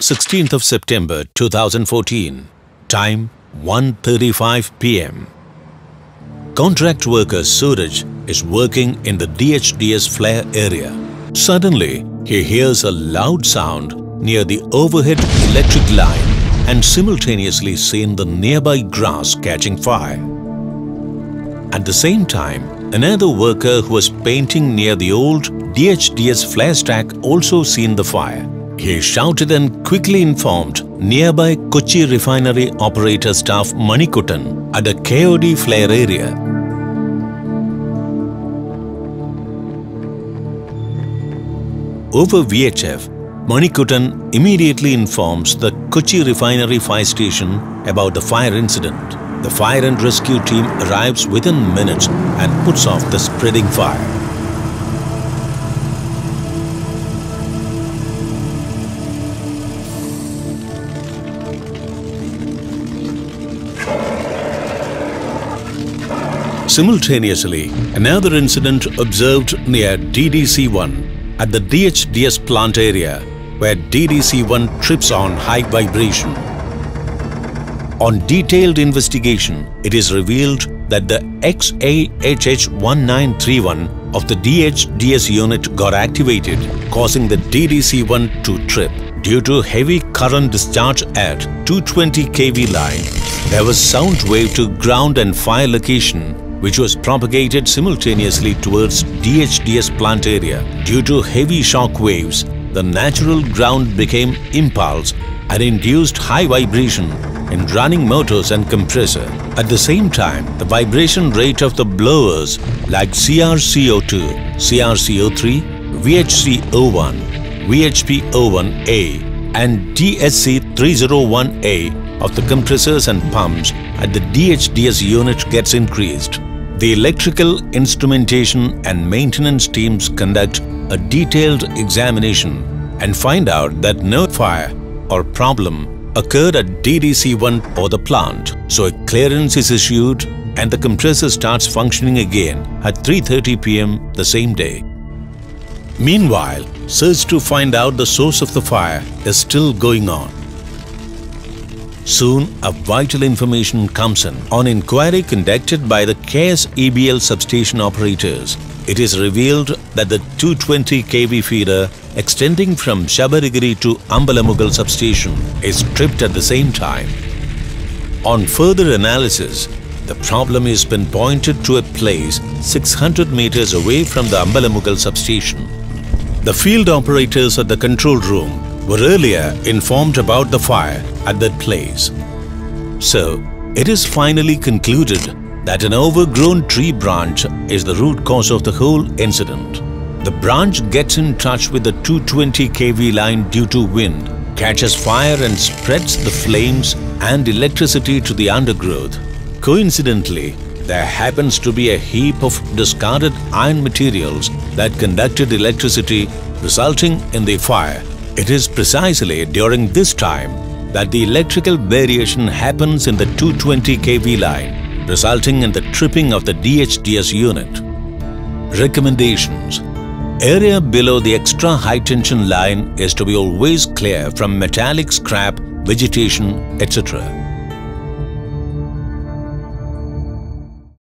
16th of September 2014. Time 1:35 p.m. Contract worker Suraj is working in the DHDS flare area. Suddenly, he hears a loud sound near the overhead electric line and simultaneously seen the nearby grass catching fire. At the same time, another worker who was painting near the old DHDS flare stack also seen the fire. He shouted and quickly informed nearby Kochi Refinery operator staff Manikuttan at the KOD flare area. Over VHF, Manikuttan immediately informs the Kochi Refinery fire station about the fire incident. The fire and rescue team arrives within minutes and puts off the spreading fire. Simultaneously, another incident observed near DDC-1 at the DHDS plant area, where DDC-1 trips on high vibration. On detailed investigation, it is revealed that the XAHH1931 of the DHDS unit got activated, causing the DDC-1 to trip. Due to heavy current discharge at 220 kV line, there was sound wave to ground and fire location, which was propagated simultaneously towards DHDS plant area. Due to heavy shock waves, the natural ground became impulse and induced high vibration in running motors and compressor. At the same time, the vibration rate of the blowers like CRCO2, CRCO3, VHC01, VHP01A and DSC301A of the compressors and pumps at the DHDS unit gets increased. The electrical instrumentation and maintenance teams conduct a detailed examination and find out that no fire or problem occurred at DDC-1 or the plant. So a clearance is issued and the compressor starts functioning again at 3:30 p.m. the same day. Meanwhile, search to find out the source of the fire is still going on. Soon, a vital information comes in. On inquiry conducted by the KSEBL substation operators, it is revealed that the 220 kV feeder extending from Shabarigiri to Ambalamugal substation is tripped at the same time. On further analysis, the problem is pinpointed to a place 600 meters away from the Ambalamugal substation. The field operators at the control room were earlier informed about the fire at that place. So, it is finally concluded that an overgrown tree branch is the root cause of the whole incident. The branch gets in touch with the 220 kV line due to wind, catches fire and spreads the flames and electricity to the undergrowth. Coincidentally, there happens to be a heap of discarded iron materials that conducted electricity, resulting in the fire. It is precisely during this time that the electrical variation happens in the 220 kV line, resulting in the tripping of the DHDS unit. Recommendations: area below the extra high tension line is to be always clear from metallic scrap, vegetation, etc.